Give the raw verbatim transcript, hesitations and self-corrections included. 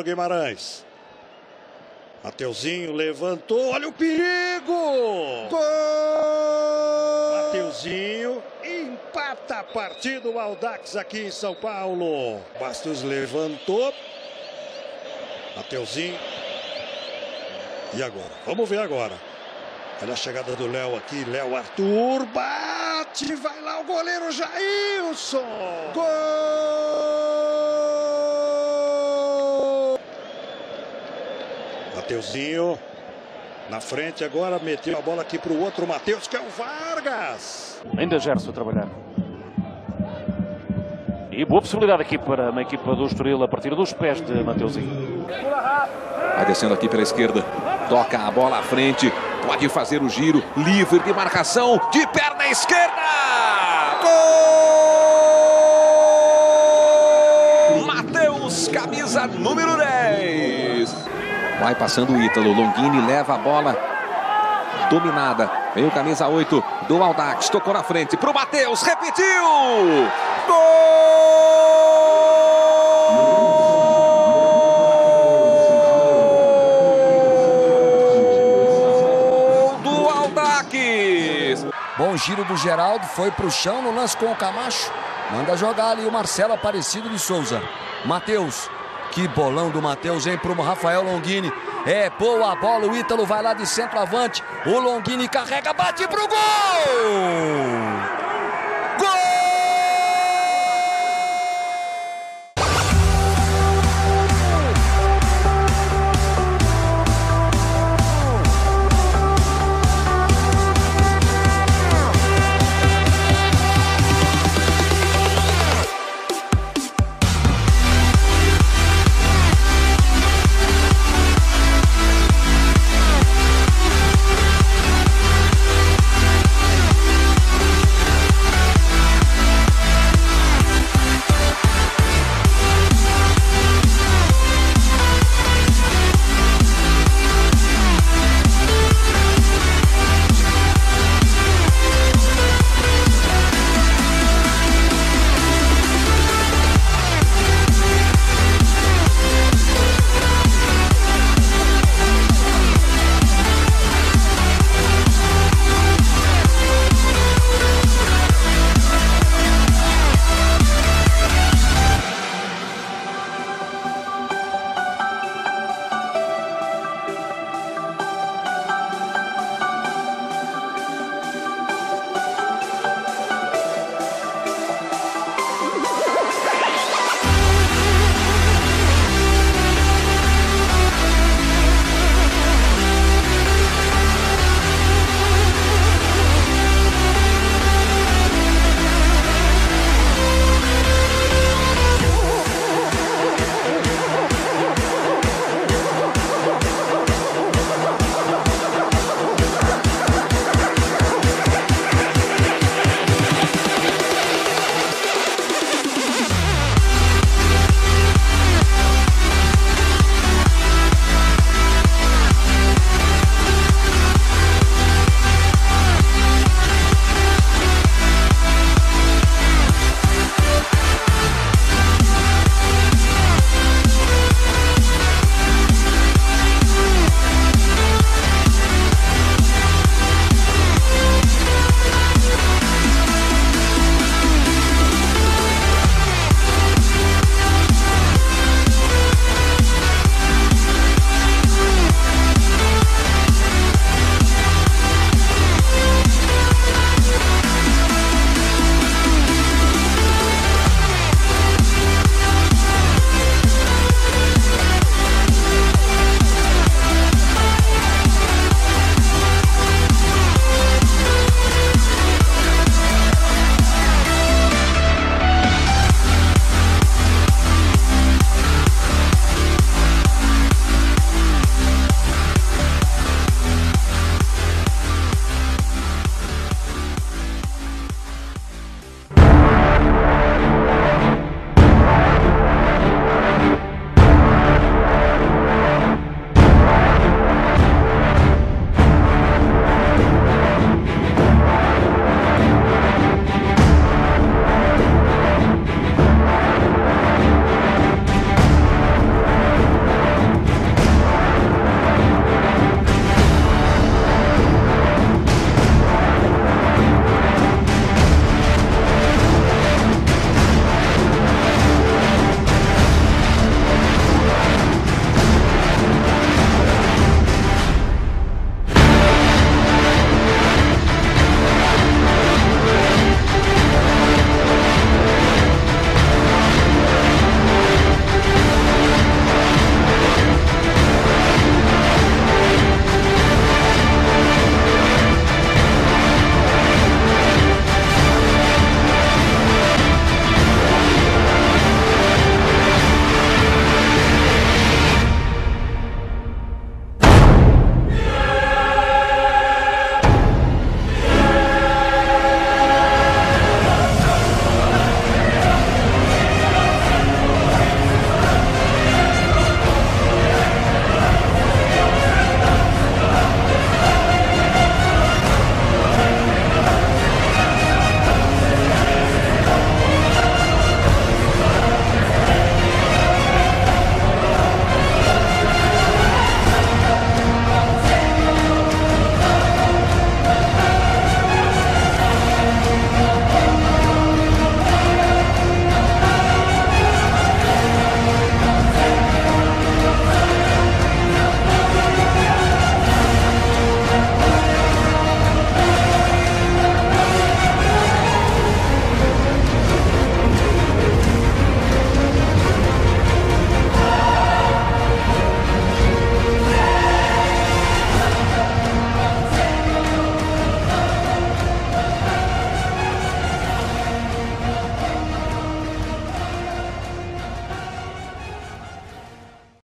Guimarães. Mateuzinho levantou, olha o perigo! Gol! Mateuzinho empata a partida, o Audax aqui em São Paulo. Bastos levantou. Mateuzinho. E agora? Vamos ver agora. Olha a chegada do Léo aqui, Léo Arthur, bate, vai lá o goleiro Jailson. Gol! Mateuzinho na frente agora, meteu a bola aqui para o outro Matheus, que é o Vargas. Ainda Gerson a trabalhar. E boa possibilidade aqui para uma equipa do Estoril a partir dos pés de Mateuzinho. Vai descendo aqui pela esquerda, toca a bola à frente, pode fazer o giro, livre de marcação, de perna esquerda! Gol! Matheus, camisa número dez. Vai passando o Ítalo, Longini leva a bola dominada, veio camisa oito do Audax, tocou na frente pro Matheus, repetiu! Gol! Bom giro do Geraldo, foi pro chão no lance com o Camacho. Manda jogar ali o Marcelo Aparecido de Souza. Matheus, que bolão do Matheus, hein, pro Rafael Longini. É boa a bola, o Ítalo vai lá de centroavante. O Longini carrega, bate pro gol!